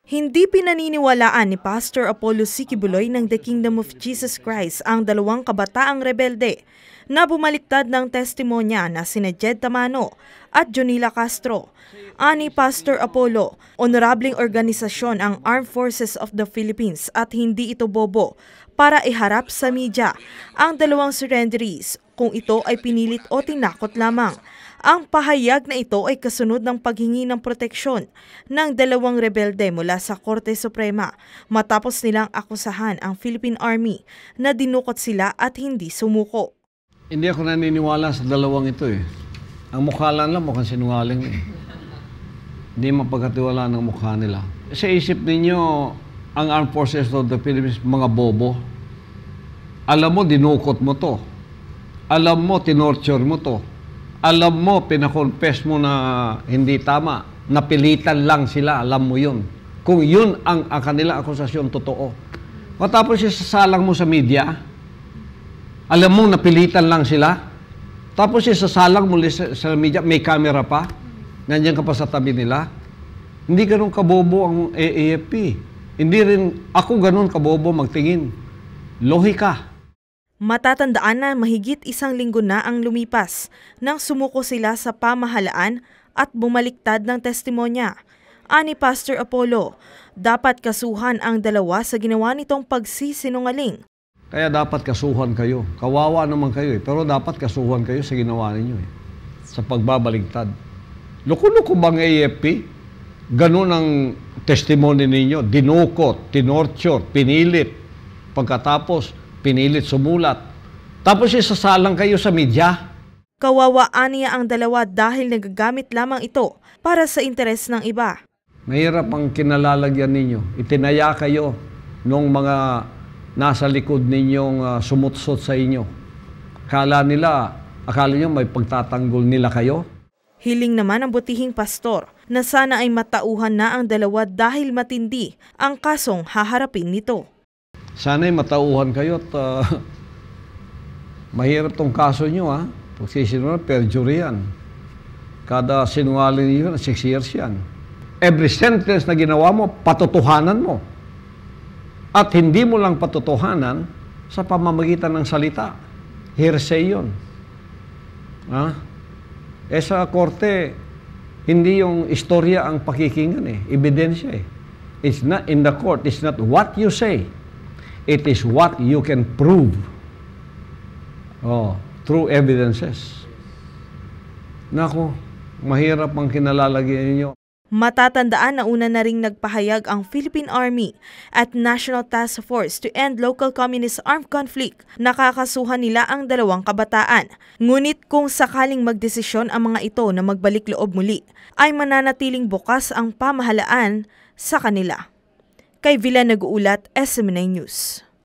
Hindi pinaniniwalaan ni Pastor Apollo C. Quiboloy ng The Kingdom of Jesus Christ ang dalawang kabataang rebelde na bumaliktad ng testimonya na sina Jed Tamano at Jonila Castro. Ani Pastor Apollo, honorableng organisasyon ang Armed Forces of the Philippines at hindi ito bobo para iharap sa media ang dalawang surrenderies kung ito ay pinilit o tinakot lamang. Ang pahayag na ito ay kasunod ng paghingi ng proteksyon ng dalawang rebelde mula sa Korte Suprema matapos nilang akusahan ang Philippine Army na dinukot sila at hindi sumuko. Hindi ako naniniwala sa dalawang ito eh. Ang mukha lang mukhang sinungaling eh. Hindi mapagkatiwala ng mukha nila. Sa isip ninyo, ang Armed Forces of the Philippines, mga bobo. Alam mo, dinukot mo to. Alam mo, tinorture mo to. Alam mo, pinakonfess mo na hindi tama. Napilitan lang sila, alam mo yun. Kung yun ang kanilang akusasyon, totoo. Matapos isasalang mo sa media, alam mo, napilitan lang sila. Tapos isasalang mo sa media, may camera pa. Nandiyan ka pa sa tabi nila. Hindi ganun kabobo ang AAFP. Hindi rin ako ganun kabobo magtingin. Lohika. Matatandaan na mahigit isang linggo na ang lumipas nang sumuko sila sa pamahalaan at bumaliktad ng testimonya. Ani Pastor Apollo, dapat kasuhan ang dalawa sa ginawa nitong pagsisinungaling. Kaya dapat kasuhan kayo. Kawawa naman kayo eh. Pero dapat kasuhan kayo sa ginawa ninyo eh. Sa pagbabaligtad. Loko-loko bang AFP? Ganun ang testimony ninyo. Dinukot, tinorture, pinilit. Pagkatapos, pinilit sumulat. Tapos isasalang kayo sa media. Kawawaan niya ang dalawa dahil nagagamit lamang ito para sa interes ng iba. Mahirap ang kinalalagyan ninyo. Itinaya kayo nung mga nasa likod ninyong sumutsot sa inyo. Akala nyo may pagtatanggol nila kayo? Hiling naman ang butihing pastor na sana ay matauhan na ang dalawa dahil matindi ang kasong haharapin nito. Sana'y matauhan kayo at mahirap tong kaso nyo ha. Pagsisinungaling, perjury yan. Kada sinungaling nyo, 6 years yan. Every sentence na ginawa mo, patotohanan mo. At hindi mo lang patotohanan sa pamamagitan ng salita. Hearsay yun. Ha? Sa korte, hindi yung istorya ang pakikinggan eh. Ebidensya eh. It's not in the court. It's not what you say. It is what you can prove through evidences. Naku, mahirap ang kinalalagyan ninyo. Matatandaan na una na ring nagpahayag ang Philippine Army at National Task Force to End Local Communist Armed Conflict. Nakakasuhan nila ang dalawang kabataan. Ngunit kung sakaling magdesisyon ang mga ito na magbalik loob muli, ay mananatiling bukas ang pamahalaan sa kanila. Kay Villa nag-uulat, SMNI News.